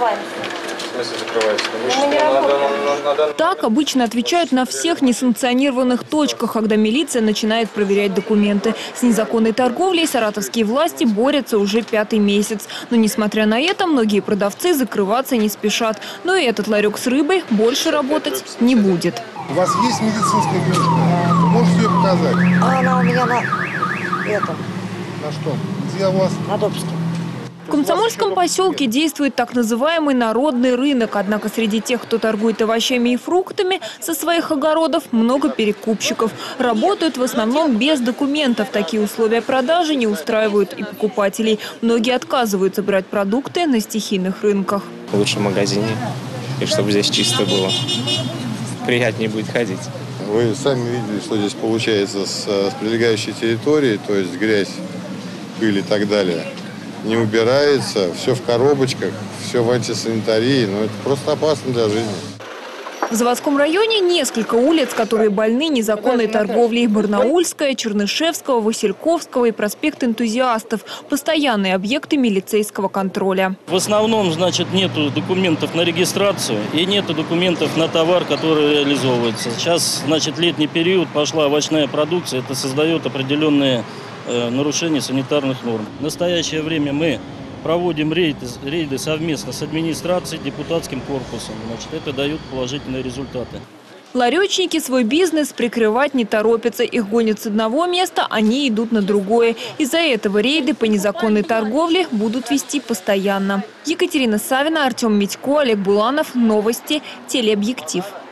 закрываемся. В смысле закрывается? Мы не работаем. Так обычно отвечают на всех несанкционированных точках, когда милиция начинает проверять документы. С незаконной торговлей саратовские власти борются уже 5-й месяц. Но несмотря на это, многие продавцы закрываться не спешат. Но и этот ларек с рыбой больше работать не будет. У вас есть медицинская книжка? Вы можете ее показать? Она у меня на этом, На что? Где у вас? на допуске. В Комсомольском поселке действует так называемый народный рынок. Однако среди тех, кто торгует овощами и фруктами со своих огородов, много перекупщиков. Работают в основном без документов. Такие условия продажи не устраивают и покупателей. Многие отказываются брать продукты на стихийных рынках. Лучше в магазине, и чтобы здесь чисто было. Приятнее будет ходить. Вы сами видели, что здесь получается с прилегающей территории, то есть грязь, пыль и так далее. Не убирается, все в коробочках, все в антисанитарии, но это просто опасно для жизни. В Заводском районе несколько улиц, которые больны незаконной торговлей. Барнаульская, Чернышевского, Васильковского и проспект Энтузиастов. Постоянные объекты милицейского контроля. В основном, значит, нету документов на регистрацию и нету документов на товар, который реализовывается. Сейчас, значит, летний период, пошла овощная продукция. Это создает определенные нарушения санитарных норм. В настоящее время мы проводим рейды совместно с администрацией, депутатским корпусом. Значит, это дает положительные результаты. Ларечники свой бизнес прикрывать не торопятся. Их гонят с одного места, они идут на другое. Из-за этого рейды по незаконной торговле будут вести постоянно. Екатерина Савина, Артем Митько, Олег Буланов. Новости. Телеобъектив.